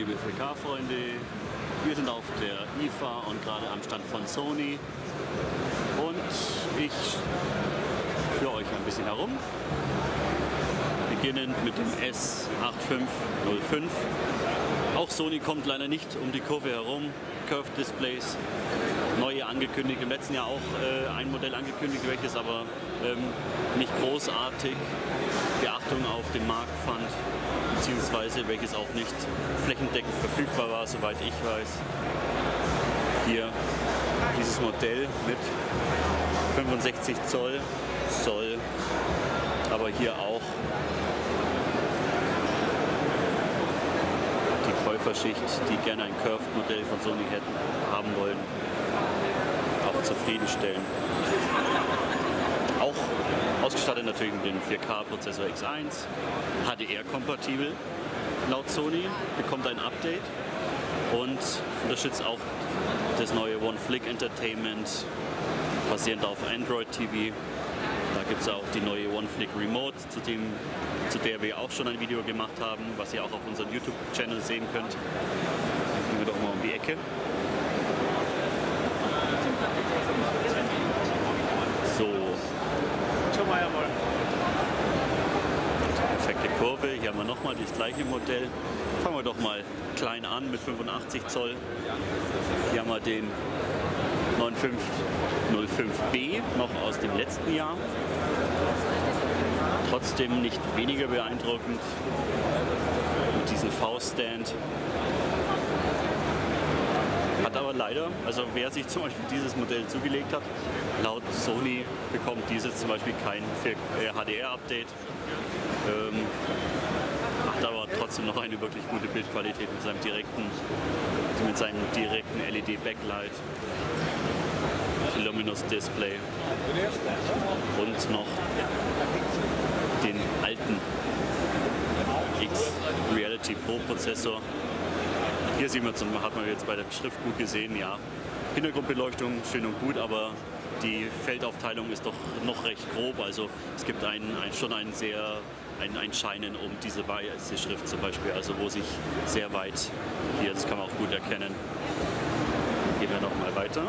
liebe 4K-Freunde, wir sind auf der IFA und gerade am Stand von Sony und ich führe euch ein bisschen herum, beginnend mit dem S8505. Auch Sony kommt leider nicht um die Kurve herum, Curved Displays, neue angekündigt, im letzten Jahr auch ein Modell angekündigt, welches aber nicht großartig Beachtung auf dem Markt fand, beziehungsweise welches auch nicht flächendeckend verfügbar war, soweit ich weiß. Hier dieses Modell mit 65 Zoll soll aber hier auch die Käuferschicht, die gerne ein Curved-Modell von Sony hätten, haben wollen, auch zufriedenstellen. Auch ausgestattet natürlich mit dem 4K-Prozessor X1, HDR-kompatibel laut Sony, bekommt ein Update und unterstützt auch das neue One-Flick Entertainment, basierend auf Android TV. Da gibt es auch die neue One-Flick Remote, zu der wir auch schon ein Video gemacht haben, was ihr auch auf unserem YouTube-Channel sehen könnt. Gehen wir doch mal um die Ecke. So. Perfekte Kurve. Hier haben wir nochmal das gleiche Modell. Fangen wir doch mal klein an mit 85 Zoll. Hier haben wir den 9505B noch aus dem letzten Jahr. Trotzdem nicht weniger beeindruckend mit diesem V-Stand. Hat aber leider, also wer sich zum Beispiel dieses Modell zugelegt hat, laut Sony bekommt dieses zum Beispiel kein HDR-Update. Hat aber trotzdem noch eine wirklich gute Bildqualität mit seinem direkten LED-Backlight, Luminous Display und noch den alten X Reality Pro Prozessor. Hier sieht man, hat man jetzt bei der Schrift gut gesehen, ja, Hintergrundbeleuchtung schön und gut, aber die Feldaufteilung ist doch noch recht grob, also es gibt schon ein Scheinen um diese weiße Schrift zum Beispiel, also wo sich sehr weit, hier, das kann man auch gut erkennen. Gehen wir noch mal weiter.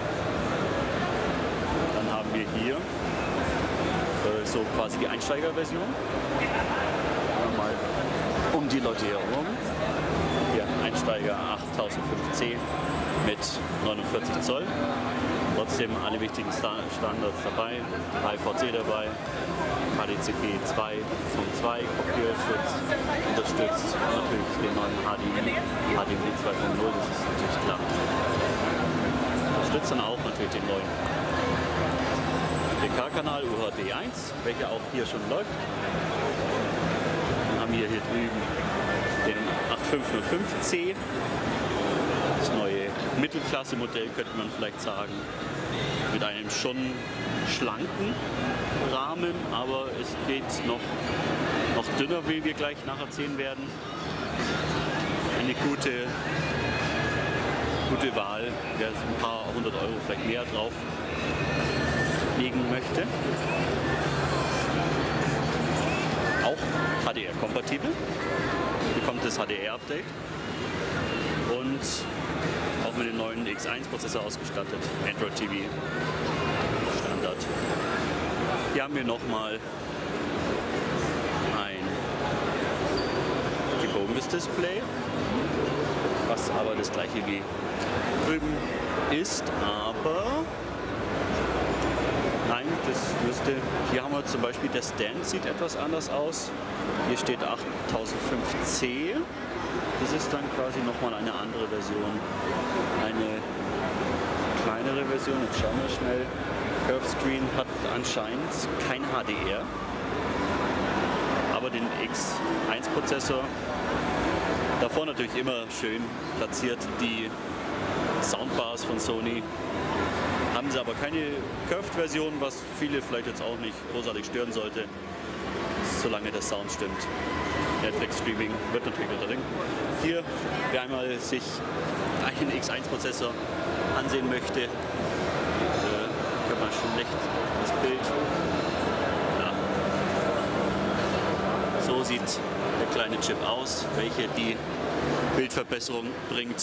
Dann haben wir hier so quasi die Einsteigerversion. Mal um die Leute herum. Hier Einsteiger 8005C mit 49 Zoll. Trotzdem alle wichtigen Standards dabei. HIVC dabei, HDCP 2.2, Kopierschutz, unterstützt natürlich den neuen HDMI 2.0, das ist natürlich klar. Unterstützt dann auch natürlich den neuen 4K-Kanal UHD 1, welcher auch hier schon läuft. Dann haben wir hier drüben den 8505C, das neue Mittelklasse-Modell könnte man vielleicht sagen, mit einem schon schlanken Rahmen, aber es geht noch dünner, wie wir gleich nachher sehen werden. Eine gute Wahl, wer ein paar 100 Euro vielleicht mehr drauf legen möchte. Auch HDR-kompatibel, bekommt das HDR-Update und auch mit dem neuen X1-Prozessor ausgestattet, Android TV Standard. Hier haben wir nochmal ein gebogenes Display, was aber das gleiche wie drüben ist, aber nein, das müsste, hier haben wir zum Beispiel, der Stand sieht etwas anders aus. Hier steht 8005C. Das ist dann quasi nochmal eine andere Version. Eine kleinere Version, jetzt schauen wir schnell. Curved Screen hat anscheinend kein HDR, aber den X1 Prozessor. Davor natürlich immer schön platziert die Soundbars von Sony. Haben sie aber keine Curved-Version, was viele vielleicht jetzt auch nicht großartig stören sollte, solange der Sound stimmt. Netflix-Streaming wird natürlich unterlegt. Hier, wer einmal sich einen X1-Prozessor ansehen möchte, kann man schlecht das Bild. Ja. So sieht der kleine Chip aus, welche die Bildverbesserung bringt.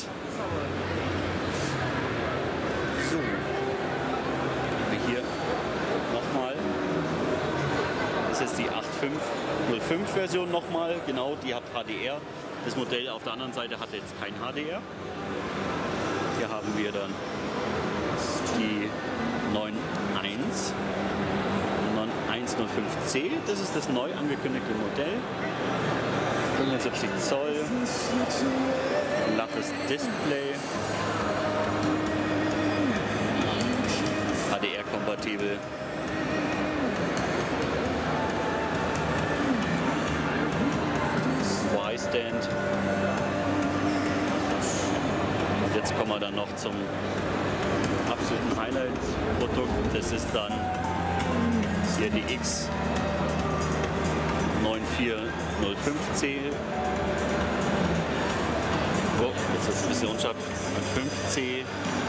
So, hier nochmal. Das ist die 8505 Version nochmal, genau, die hat HDR. Das Modell auf der anderen Seite hatte jetzt kein HDR. Hier haben wir dann die 9105C, das ist das neu angekündigte Modell. 75 Zoll, flaches Display, HDR-kompatibel. Y-Stand. Und jetzt kommen wir dann noch zum absoluten Highlight-Produkt. Das ist dann hier die X9405C. Oh, jetzt ist es ein bisschen unscharf. 5C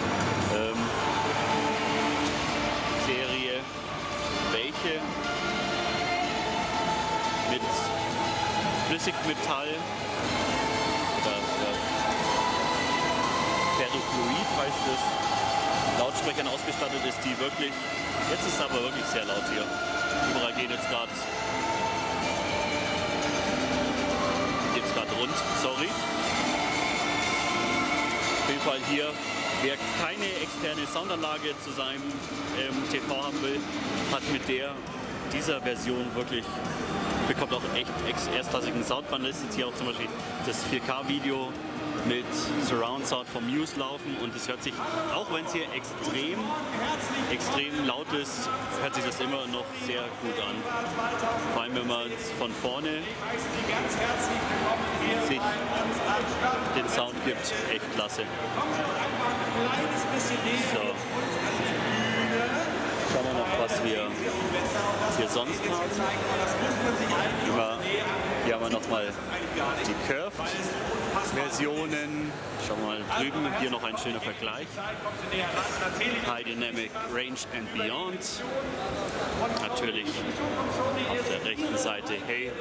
Serie, welche mit Flüssigmetall oder Ferrofluid heißt es, Lautsprechern ausgestattet ist, die wirklich, jetzt ist es aber wirklich sehr laut hier. Überall geht jetzt gerade rund, sorry. Auf jeden Fall hier, wer keine externe Soundanlage zu seinem TV haben will, hat mit dieser Version wirklich, bekommt auch echt erstklassigen Sound. Man lässt jetzt hier auch zum Beispiel das 4K-Video mit Surround Sound vom Muse laufen und es hört sich, auch wenn es hier extrem laut ist, hört sich das immer noch sehr gut an. Vor allem wenn man von vorne sich den Sound gibt, echt klasse. So. Schauen wir noch, was wir hier sonst haben. Hier haben wir nochmal die Curved-Versionen. Schauen wir mal drüben, hier noch ein schöner Vergleich. High Dynamic Range and Beyond. Natürlich auf der rechten Seite, hey,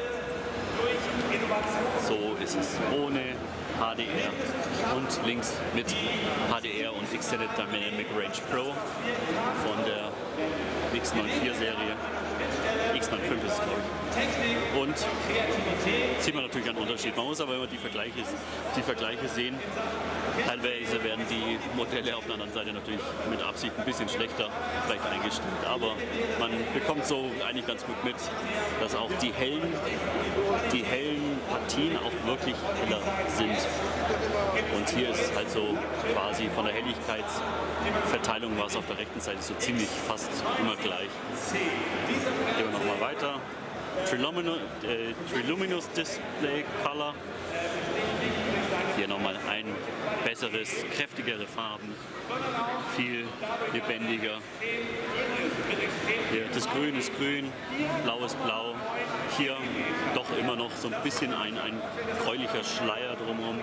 so ist es ohne HDR und links mit HDR und Extended Dynamic Range Pro von der X94 Serie. X95 ist es, glaube ich. Und sieht man natürlich einen Unterschied. Man muss aber immer die Vergleiche sehen. Teilweise werden die Modelle auf der anderen Seite natürlich mit Absicht ein bisschen schlechter vielleicht eingestellt. Aber man bekommt so eigentlich ganz gut mit, dass auch die hellen Partien auch wirklich heller sind. Und hier ist es halt so quasi von der Helligkeitsverteilung war es auf der rechten Seite so ziemlich fast immer gleich. Gehen wir nochmal weiter. Triluminous Display Color. Hier nochmal ein besseres, kräftigere Farben, viel lebendiger. Hier, das Grün ist grün, Blau ist blau. Hier doch immer noch so ein bisschen ein gräulicher Schleier drumherum.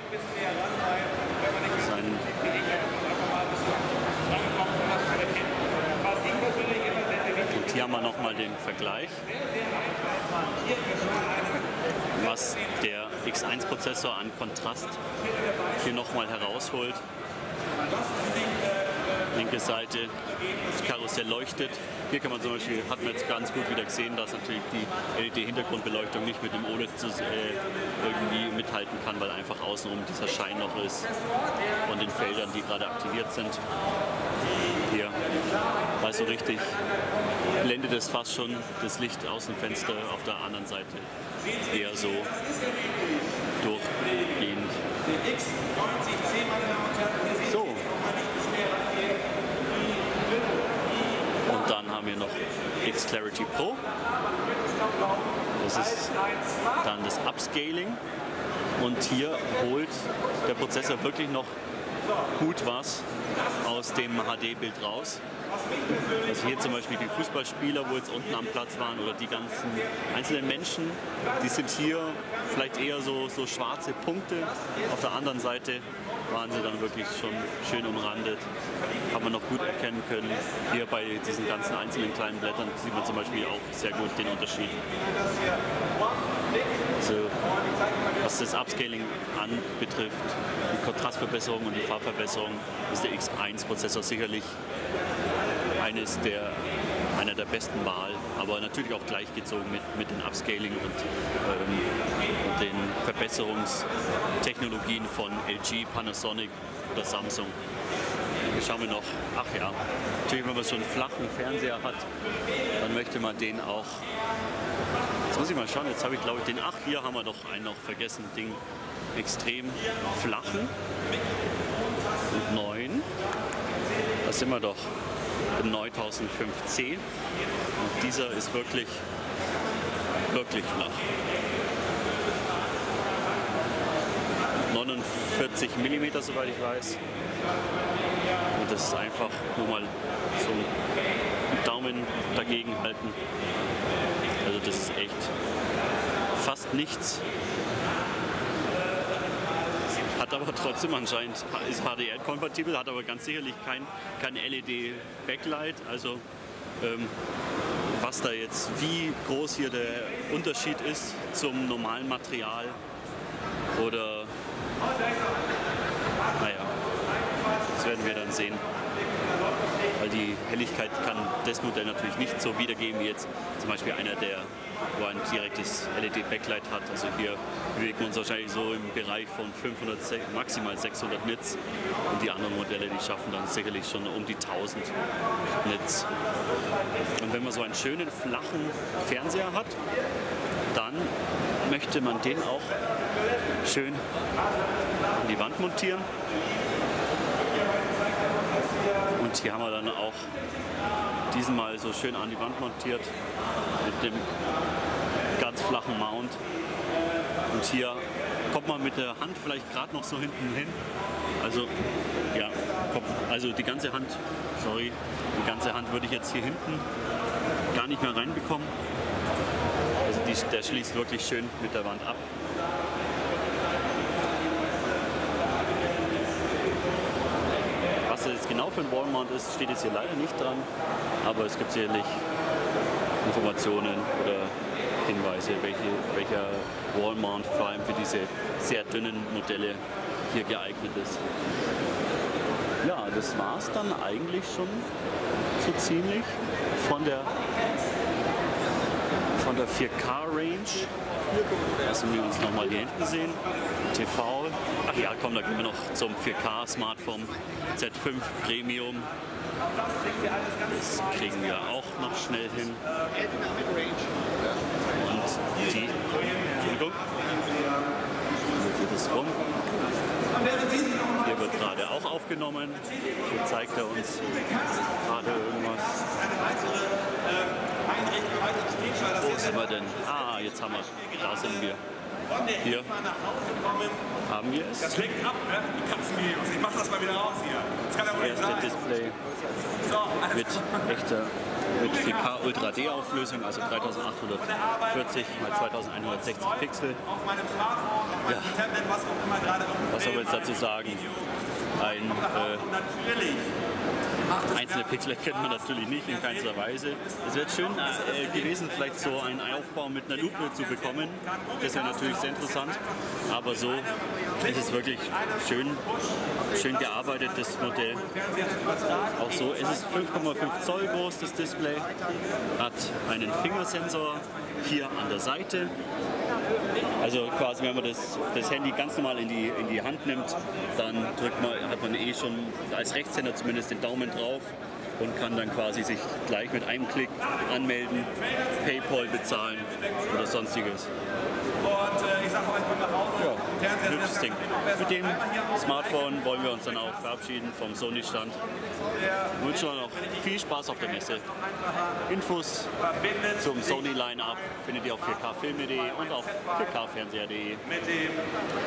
Und hier haben wir nochmal den Vergleich, was der X1-Prozessor an Kontrast hier nochmal herausholt. Linke Seite, das Karussell leuchtet. Hier kann man zum Beispiel, hat man jetzt ganz gut wieder gesehen, dass natürlich die LED-Hintergrundbeleuchtung nicht mit dem OLED irgendwie mithalten kann, weil einfach außenrum dieser Schein noch ist von den Feldern, die gerade aktiviert sind. Hier, weil so richtig blendet es fast schon das Licht aus dem Fenster, auf der anderen Seite eher so durchgehend. So. Und dann haben wir noch X-Clarity Pro. Das ist dann das Upscaling. Und hier holt der Prozessor wirklich noch gut was aus dem HD-Bild raus. Also hier zum Beispiel die Fußballspieler, wo jetzt unten am Platz waren, oder die ganzen einzelnen Menschen, die sind hier vielleicht eher so schwarze Punkte. Auf der anderen Seite waren sie dann wirklich schon schön umrandet. Hat man noch gut erkennen können. Hier bei diesen ganzen einzelnen kleinen Blättern sieht man zum Beispiel auch sehr gut den Unterschied. Also, was das Upscaling anbetrifft, die Kontrastverbesserung und die Farbverbesserung, ist der X1-Prozessor sicherlich einer der besten Wahl, aber natürlich auch gleichgezogen mit den Upscaling und den Verbesserungstechnologien von LG, Panasonic oder Samsung. Hier schauen wir noch, ach ja, natürlich, wenn man so einen flachen Fernseher hat, dann möchte man den auch, jetzt muss ich mal schauen, jetzt habe ich glaube ich hier haben wir doch einen noch vergessen, den extrem flachen und neuen, da sind wir doch. 9005C und dieser ist wirklich flach. 49 mm, soweit ich weiß. Und das ist einfach nur mal so einen Daumen dagegen halten. Also das ist echt fast nichts. Hat aber trotzdem anscheinend, ist HDR-kompatibel, hat aber ganz sicherlich kein LED-Backlight. Also was da jetzt, wie groß hier der Unterschied ist zum normalen Material oder, naja, das werden wir dann sehen. Weil die Helligkeit kann das Modell natürlich nicht so wiedergeben wie jetzt zum Beispiel einer, wo ein direktes LED-Backlight hat. Also hier bewegen wir uns wahrscheinlich so im Bereich von 500, maximal 600 Nits. Und die anderen Modelle, die schaffen dann sicherlich schon um die 1000 Nits. Und wenn man so einen schönen flachen Fernseher hat, dann möchte man den auch schön an die Wand montieren. Und hier haben wir dann auch diesen mal so schön an die Wand montiert mit dem ganz flachen Mount. Und hier kommt man mit der Hand vielleicht gerade noch so hinten hin. Also ja, also die ganze Hand würde ich jetzt hier hinten gar nicht mehr reinbekommen. Also der schließt wirklich schön mit der Wand ab. Was das jetzt genau für ein Wallmount ist, steht jetzt hier leider nicht dran, aber es gibt sicherlich Informationen oder Hinweise, welcher Wallmount vor allem für diese sehr dünnen Modelle hier geeignet ist. Ja, das war es dann eigentlich schon so ziemlich von der 4K-Range. Lassen wir uns nochmal hier hinten sehen. TV. Ach ja, komm, da gehen wir noch zum 4K-Smartphone Z5 Premium. Das kriegen wir auch noch schnell hin. Und die, Entschuldigung, hier geht es rum. Hier wird gerade auch aufgenommen. Hier zeigt er uns gerade irgendwas. Wo sind wir denn? Ah, jetzt haben wir. Da sind wir. Hier haben wir es. Das lenkt ab, ne? Die Katzenvideos. Ich mach das mal wieder raus hier. Das kann ja wohl nicht sein. Display mit 4K Ultra D Auflösung, also 3840 x 2160 Pixel. Ja. Was soll man jetzt dazu sagen? Einzelne Pixel erkennt man natürlich nicht, in keinster Weise. Es wäre schön gewesen, vielleicht so einen Aufbau mit einer Lupe zu bekommen. Das wäre natürlich sehr interessant. Aber so ist es wirklich schön gearbeitet, das Modell. Auch so, es ist 5,5 Zoll groß, das Display. Hat einen Fingersensor hier an der Seite. Also quasi, wenn man das Handy ganz normal in die Hand nimmt, dann hat man eh schon als Rechtshänder zumindest den Daumen drauf und kann dann quasi sich gleich mit einem Klick anmelden, PayPal bezahlen oder sonstiges. Ja, hübsches Ding. Mit dem Smartphone wollen wir uns dann auch verabschieden vom Sony-Stand. Wir wünschen euch noch viel Spaß auf der Messe. Infos zum Sony Line-Up findet ihr auf 4kfilme.de und auf 4kfernseher.de.